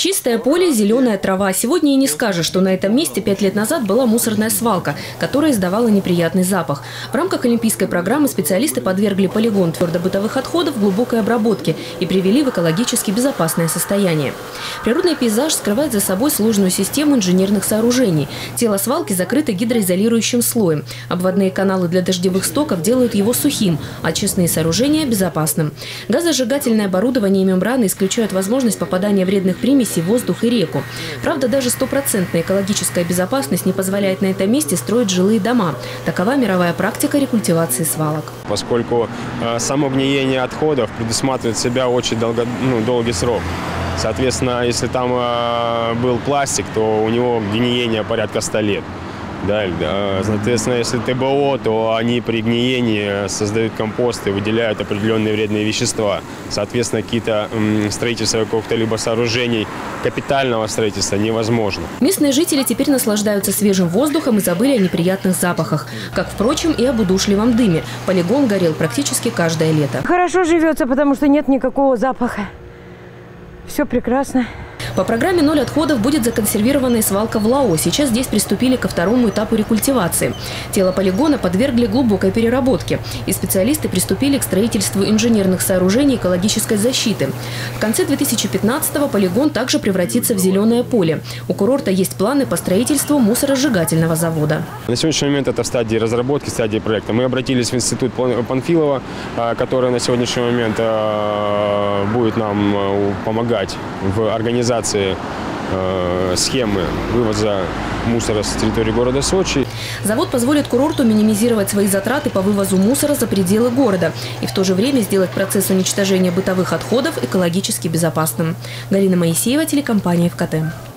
Чистое поле, зеленая трава. Сегодня и не скажешь, что на этом месте 5 лет назад была мусорная свалка, которая издавала неприятный запах. В рамках олимпийской программы специалисты подвергли полигон твердобытовых отходов глубокой обработке и привели в экологически безопасное состояние. Природный пейзаж скрывает за собой сложную систему инженерных сооружений. Тело свалки закрыто гидроизолирующим слоем. Обводные каналы для дождевых стоков делают его сухим, а очистные сооружения – безопасным. Газозажигательное оборудование и мембраны исключают возможность попадания вредных примесей в воздух и реку. Правда, даже стопроцентная экологическая безопасность не позволяет на этом месте строить жилые дома. Такова мировая практика рекультивации свалок. Поскольку само гниение отходов предусматривает в себя очень долгий срок. Соответственно, если там был пластик, то у него гниение порядка 100 лет. Да, соответственно, если ТБО, то они при гниении создают компост и выделяют определенные вредные вещества. Соответственно, какие-то строительства каких-то либо сооружений капитального строительства невозможно. Местные жители теперь наслаждаются свежим воздухом и забыли о неприятных запахах. Как, впрочем, и об удушливом дыме. Полигон горел практически каждое лето. Хорошо живется, потому что нет никакого запаха. Все прекрасно. По программе «Ноль отходов» будет законсервирована и свалка в Лао. Сейчас здесь приступили ко второму этапу рекультивации. Тело полигона подвергли глубокой переработке. И специалисты приступили к строительству инженерных сооружений экологической защиты. В конце 2015-го полигон также превратится в зеленое поле. У курорта есть планы по строительству мусоросжигательного завода. На сегодняшний момент это в стадии разработки, в стадии проекта. Мы обратились в институт Панфилова, который на сегодняшний момент будет нам помогать в организации схемы вывоза мусора с территории города Сочи. Завод позволит курорту минимизировать свои затраты по вывозу мусора за пределы города и в то же время сделать процесс уничтожения бытовых отходов экологически безопасным. Галина Моисеева, телекомпания ФКТ.